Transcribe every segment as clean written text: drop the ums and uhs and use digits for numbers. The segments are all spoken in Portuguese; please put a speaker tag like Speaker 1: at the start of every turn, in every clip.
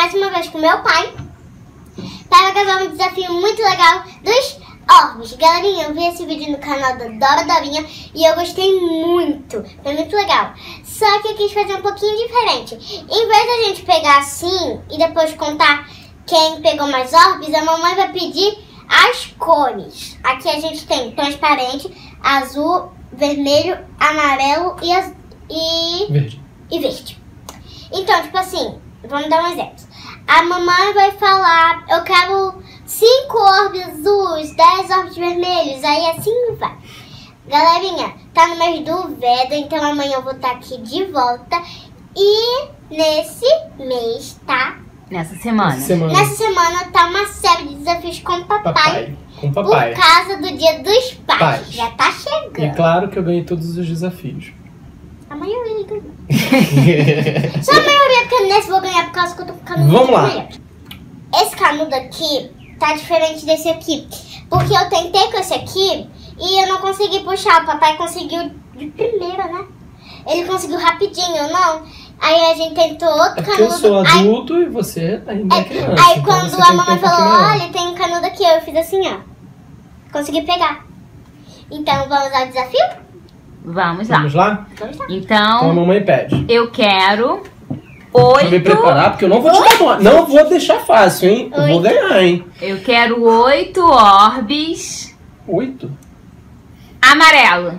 Speaker 1: mais uma vez com meu pai para gravar um desafio muito legal dos orbes. Galerinha, eu vi esse vídeo no canal da Dora Dorinha e eu gostei muito. Foi muito legal. Só que eu quis fazer um pouquinho diferente. Em vez da gente pegar assim e depois contar quem pegou mais orbes, a mamãe vai pedir as cores. Aqui a gente tem transparente, azul, vermelho, amarelo e verde. Então, tipo assim, vamos dar um exemplo. A mamãe vai falar, eu quero 5 orbes azuis, 10 orbes vermelhos, aí assim vai. Galerinha, tá no mês do Veda, então amanhã eu vou estar aqui de volta. E nesse mês, tá?
Speaker 2: Nessa semana
Speaker 1: tá uma série de desafios com o papai.
Speaker 3: Com o papai.
Speaker 1: Por causa do Dia dos Pais. Já tá chegando.
Speaker 3: E claro que eu ganhei todos os desafios.
Speaker 1: A maioria ganhou. Só a maioria, porque nesse vou ganhar por causa que eu tô com o canudo.
Speaker 3: Vamos lá.
Speaker 1: Melhor. Esse canudo aqui tá diferente desse aqui. Porque eu tentei com esse aqui e eu não consegui puxar. O papai conseguiu de primeira, né? Ele conseguiu rapidinho, não? Aí a gente tentou outro canudo.
Speaker 3: Eu sou adulto e você ainda é criança.
Speaker 1: Aí quando a mamãe falou, olha, tem um canudo aqui, eu fiz assim, ó. Consegui pegar. Então vamos ao desafio?
Speaker 2: Vamos lá.
Speaker 3: Vamos lá?
Speaker 2: Então
Speaker 3: a mamãe pede.
Speaker 2: eu quero 8.
Speaker 3: Deixa eu me preparar, porque eu não vou te dar. Não vou deixar fácil, hein? Eu vou ganhar, hein?
Speaker 2: Eu quero 8 orbes
Speaker 3: 8?
Speaker 2: amarelo.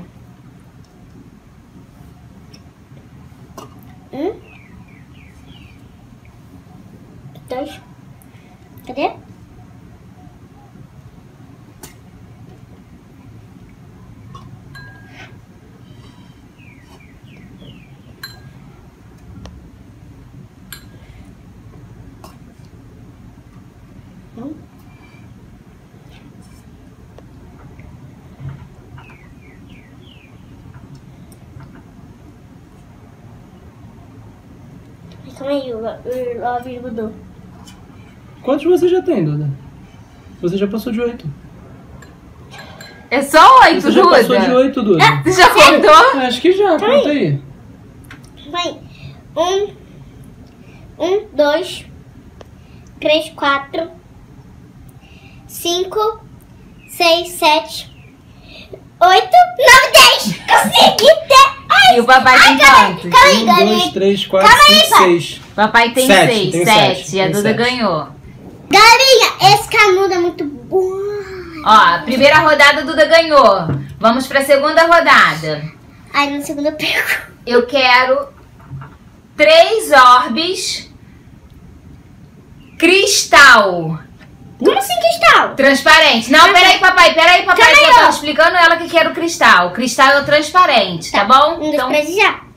Speaker 1: 1, 2. Cadê? Calma aí, o áudio mudou.
Speaker 3: Quantos você já tem, Duda? Você já passou de 8.
Speaker 2: É só 8,
Speaker 3: Você já
Speaker 2: Duda?
Speaker 3: passou de 8, Duda.
Speaker 2: Você já contou?
Speaker 3: Acho que já, conta aí.
Speaker 1: Vai. 1, 2, 3, 4, 5, 6, 7, 8, 9, 10. Consegui ter.
Speaker 2: E o papai tem quantos?
Speaker 1: Calma aí,
Speaker 3: 1,
Speaker 1: galerinha.
Speaker 3: 2, 3, 4, 5, 6.
Speaker 2: Papai tem
Speaker 3: 7,
Speaker 2: 6,
Speaker 3: tem
Speaker 2: 7. E a
Speaker 3: tem
Speaker 2: Duda
Speaker 3: 7.
Speaker 2: ganhou.
Speaker 1: Galerinha, esse canudo é muito bom.
Speaker 2: Ó, a primeira rodada a Duda ganhou. Vamos pra segunda rodada.
Speaker 1: Aí no segundo eu pego.
Speaker 2: Eu quero 3 orbes cristal.
Speaker 1: Como assim cristal?
Speaker 2: Transparente. Não, peraí, papai, que
Speaker 1: Calma
Speaker 2: eu
Speaker 1: aí,
Speaker 2: tava
Speaker 1: ó.
Speaker 2: explicando ela que quer o cristal. Cristal é o transparente, tá bom?
Speaker 1: 1, 2, 3 e já.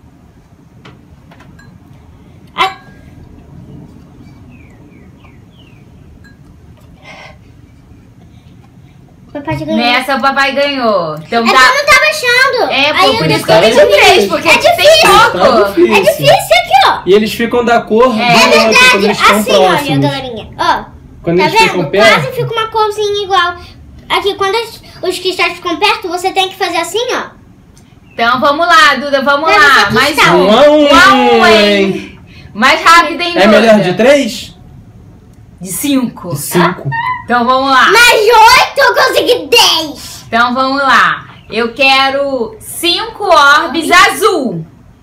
Speaker 1: Papai já ganhou.
Speaker 2: Nessa o papai ganhou. Então
Speaker 1: É que eu
Speaker 2: tá.
Speaker 1: não tava achando.
Speaker 2: É,
Speaker 1: Aí
Speaker 2: por
Speaker 1: eu
Speaker 2: isso que eu
Speaker 1: deixei-
Speaker 2: pedi 3, porque
Speaker 1: É
Speaker 2: tem
Speaker 1: difícil.
Speaker 2: pouco.
Speaker 3: Tá difícil.
Speaker 1: É difícil aqui, ó.
Speaker 3: E eles ficam da cor do
Speaker 1: É
Speaker 3: outro quando
Speaker 1: verdade,
Speaker 3: eles estão
Speaker 1: assim, olha,
Speaker 3: próximos.
Speaker 1: galerinha. Ó,
Speaker 3: Quando
Speaker 1: tá
Speaker 3: eles ficam
Speaker 1: vendo?
Speaker 3: perto.
Speaker 1: Quase fica uma corzinha igual. Aqui, quando os cristais ficam perto, você tem que fazer assim, ó.
Speaker 2: Então vamos lá, Duda, vamos
Speaker 1: Vai
Speaker 2: lá.
Speaker 1: ser
Speaker 2: Mais
Speaker 1: cristal.
Speaker 2: 1
Speaker 3: 1 a 1,
Speaker 2: hein? Mais rápido, hein, Duda?
Speaker 3: É melhor de 3?
Speaker 2: De 5.
Speaker 3: 5.
Speaker 2: Então vamos lá.
Speaker 1: Mais 8, eu consegui 10.
Speaker 2: Então vamos lá. Eu quero 5 orbes azul.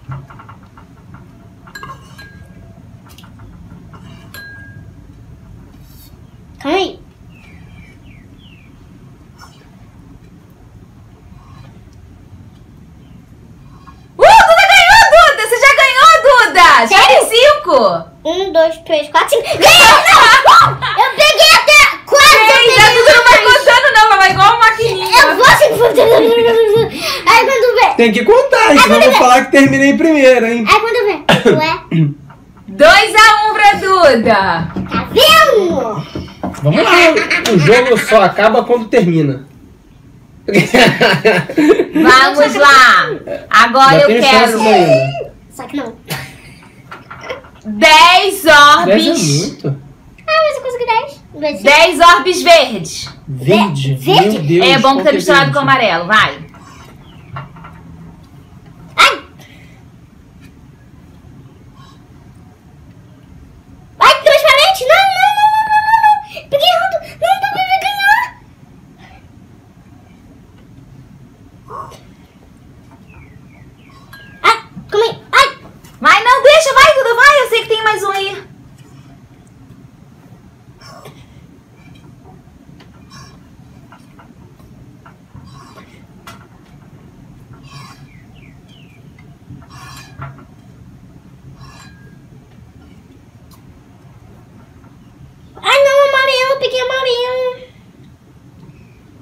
Speaker 1: Calma aí.
Speaker 2: Duda ganhou, Duda! Você já ganhou, Duda! Já tem 5!
Speaker 1: 1, 2, 3, 4, 5. Ganhei! Não! Eu peguei até 4.
Speaker 2: A Duda não vai contando não, ela vai igual uma maquininha.
Speaker 1: Eu vou assim. Aí quando vê.
Speaker 3: Tem que contar, senão eu vou falar que terminei primeiro, hein?
Speaker 1: Aí quando vê. Ué,
Speaker 2: 2 a 1 pra Duda.
Speaker 1: tá vendo?
Speaker 3: Vamos lá. O jogo só acaba quando termina.
Speaker 2: Vamos lá. Agora
Speaker 3: Já
Speaker 2: eu
Speaker 3: tenho
Speaker 2: quero
Speaker 3: chances ainda.
Speaker 1: Só que não.
Speaker 2: 10
Speaker 3: 10 é
Speaker 2: orbes.
Speaker 3: muito.
Speaker 1: Ah, mas eu consegui 10.
Speaker 2: 10 orbes verdes.
Speaker 3: Verde.
Speaker 1: Verde?
Speaker 3: Meu Deus.
Speaker 2: É bom que tá
Speaker 3: quanto
Speaker 2: misturado
Speaker 3: verde.
Speaker 2: com amarelo, vai.
Speaker 1: Ai! Ai, transparente!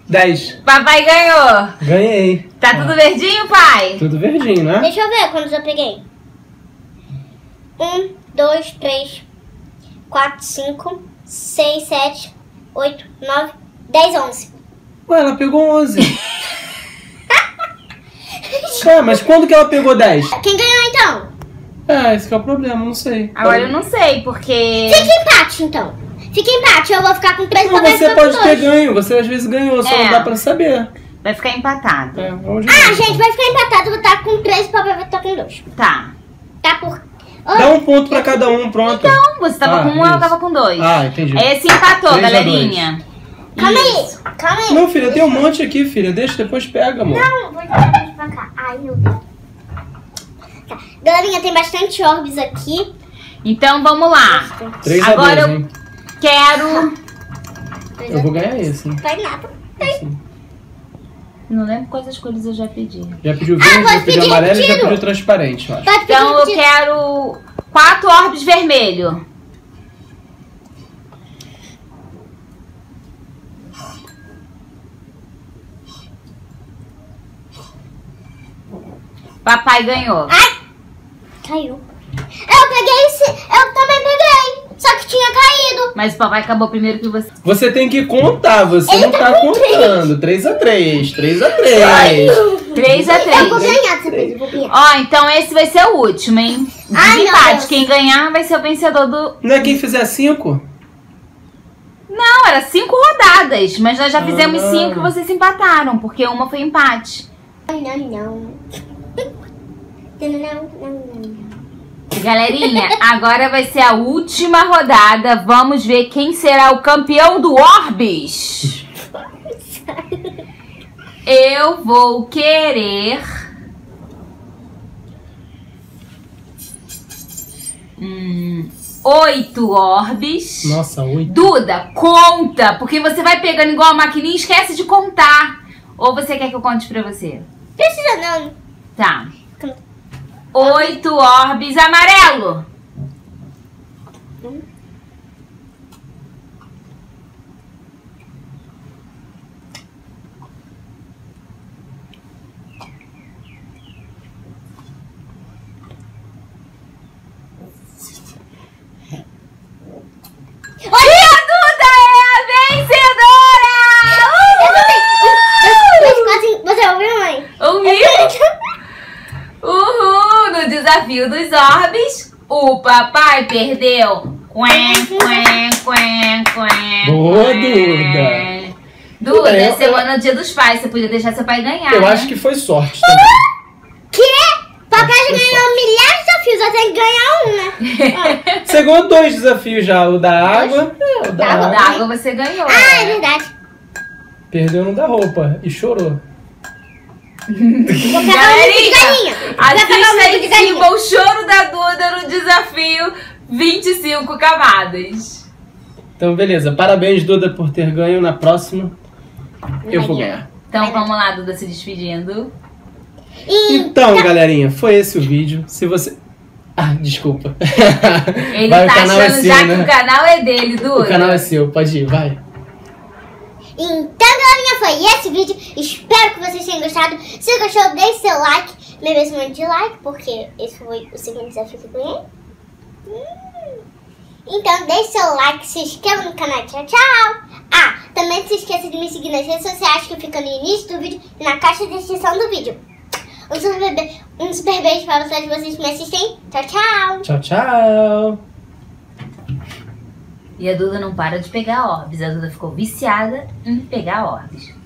Speaker 3: 10.
Speaker 2: Papai ganhou.
Speaker 3: Ganhei.
Speaker 2: Tá tudo verdinho, pai?
Speaker 3: Tudo verdinho, né?
Speaker 1: Deixa eu ver quantos eu peguei. 1, 2, 3, 4, 5, 6, 7, 8, 9, 10, 11.
Speaker 3: Ué, ela pegou 11. Ué, mas quando que ela pegou 10?
Speaker 1: Quem ganhou então?
Speaker 3: Esse que é o problema, não sei.
Speaker 2: Agora eu não sei, porque...
Speaker 1: Fica empate então. Fica empate, eu vou ficar com 3
Speaker 3: Não,
Speaker 1: papéis
Speaker 3: você
Speaker 1: com
Speaker 3: pode ter
Speaker 1: 2.
Speaker 3: ganho, você às vezes ganhou, só não dá pra saber.
Speaker 2: Vai ficar empatado.
Speaker 3: Vamos de
Speaker 1: Ah,
Speaker 3: novo.
Speaker 1: gente, vai ficar empatado. Eu vou estar com 3 papéis, vai estar com 2.
Speaker 2: Tá.
Speaker 1: Tá por...
Speaker 3: Dá um ponto pra cada um, pronto.
Speaker 2: Então, você tava com 1,
Speaker 3: isso.
Speaker 2: eu tava com 2.
Speaker 3: Entendi.
Speaker 2: Esse empatou,
Speaker 3: 3 a 2.
Speaker 2: galerinha.
Speaker 1: Calma
Speaker 2: Isso.
Speaker 1: aí, calma aí.
Speaker 3: Não, filha, tem um monte aqui, filha. Deixa, depois pega, amor.
Speaker 1: Não, vou deixar pra cá. Ai, meu Deus. Tá. Galerinha, tem bastante orbes aqui.
Speaker 2: Então, vamos lá.
Speaker 3: 3 a 2,
Speaker 2: Agora eu
Speaker 3: hein?
Speaker 2: quero...
Speaker 3: Eu vou ganhar esse, hein?
Speaker 1: Vai nada.
Speaker 3: Assim.
Speaker 2: Não lembro quais cores eu já pedi.
Speaker 3: Já pediu verde,
Speaker 1: pode
Speaker 3: já pediu
Speaker 1: pedir
Speaker 3: amarelo e já
Speaker 1: repetido.
Speaker 3: pediu transparente, eu acho.
Speaker 1: Pode pedir,
Speaker 2: Então, eu
Speaker 1: pedir.
Speaker 2: quero 4 orbes vermelhos. Papai ganhou.
Speaker 1: Ai, caiu. Eu peguei esse... Eu também peguei. Só que tinha caído.
Speaker 2: Mas o papai acabou primeiro que você.
Speaker 3: Você tem que contar, você
Speaker 1: Ele
Speaker 3: não
Speaker 1: tá
Speaker 3: tá
Speaker 1: com
Speaker 3: contando. 3 a 3, 3 a 3.
Speaker 2: 3 a
Speaker 1: Eu vou
Speaker 2: 3.
Speaker 1: ganhar dessa vez, eu vou ganhar.
Speaker 2: Ó, então esse vai ser o último, hein?
Speaker 1: Ai, meu
Speaker 2: Desempate.
Speaker 1: Deus.
Speaker 2: Quem ganhar vai ser o vencedor do...
Speaker 3: Não é quem fizer 5?
Speaker 2: Não, era 5 rodadas. Mas nós já fizemos
Speaker 3: Ah.
Speaker 2: 5 e vocês empataram. Porque uma foi empate.
Speaker 1: Não, não. Não.
Speaker 2: Galerinha, agora vai ser a última rodada. Vamos ver quem será o campeão do Orbis. Eu vou querer... 8 orbes.
Speaker 3: Nossa, 8.
Speaker 2: Duda, conta, porque você vai pegando igual a maquininha e esquece de contar. Ou você quer que eu conte pra você?
Speaker 1: Precisa não.
Speaker 2: Tá. 8 orbes amarelo.
Speaker 1: Olha!
Speaker 2: A Duda é a vencedora!
Speaker 1: Mas quase... Você ouviu, mãe?
Speaker 2: Ouviu? Uhul! No desafio dos orbes, o papai perdeu.
Speaker 3: Boa, Duda.
Speaker 2: Duda,
Speaker 3: Duda, eu-
Speaker 2: semana do Dia dos Pais. Você podia deixar seu pai ganhar,
Speaker 3: Eu
Speaker 2: né?
Speaker 3: acho que foi sorte também.
Speaker 1: Que? Papai já ganhou milhares de desafios, eu tenho que ganhar um, né?
Speaker 3: Você ganhou 2 desafios já. O da água. O da
Speaker 1: Da água.
Speaker 2: O
Speaker 3: água.
Speaker 2: da água você ganhou.
Speaker 1: Ah, é verdade.
Speaker 3: Perdeu no da roupa e chorou.
Speaker 1: Vou pegar um de
Speaker 2: Galerinha,
Speaker 1: galinha. Vou pegar
Speaker 2: assista
Speaker 1: um
Speaker 2: aí
Speaker 1: de
Speaker 2: em
Speaker 1: galinha.
Speaker 2: cima o choro da Duda no desafio 25 camadas.
Speaker 3: Então, beleza. Parabéns, Duda, por ter ganho. Na próxima, eu vou ganhar.
Speaker 2: Então vamos lá, Duda, se despedindo.
Speaker 3: Então, galerinha, foi esse o vídeo. Se você... desculpa.
Speaker 2: Ele
Speaker 3: Vai, o
Speaker 2: tá
Speaker 3: canal é
Speaker 2: achando
Speaker 3: seu,
Speaker 2: já
Speaker 3: né?
Speaker 2: que o canal é dele, Duda.
Speaker 3: O canal é seu, pode ir, vai.
Speaker 1: Então, galerinha, foi esse vídeo. Espero que vocês tenham gostado. Se gostou, deixe seu like. Mesmo muito de like, porque esse foi o segundo desafio que eu ganhei. Então, deixe seu like, se inscreva no canal. Tchau, tchau. Ah, também não se esqueça de me seguir nas redes sociais que fica no início do vídeo e na caixa de descrição do vídeo. Um super beijo para todos vocês que me assistem. Tchau, tchau.
Speaker 3: Tchau, tchau.
Speaker 2: E a Duda não para de pegar orbes. A Duda ficou viciada em pegar orbes.